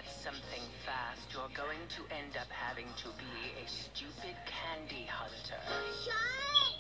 that something fast, you're going to end up having to be a stupid candy hunter. Shine!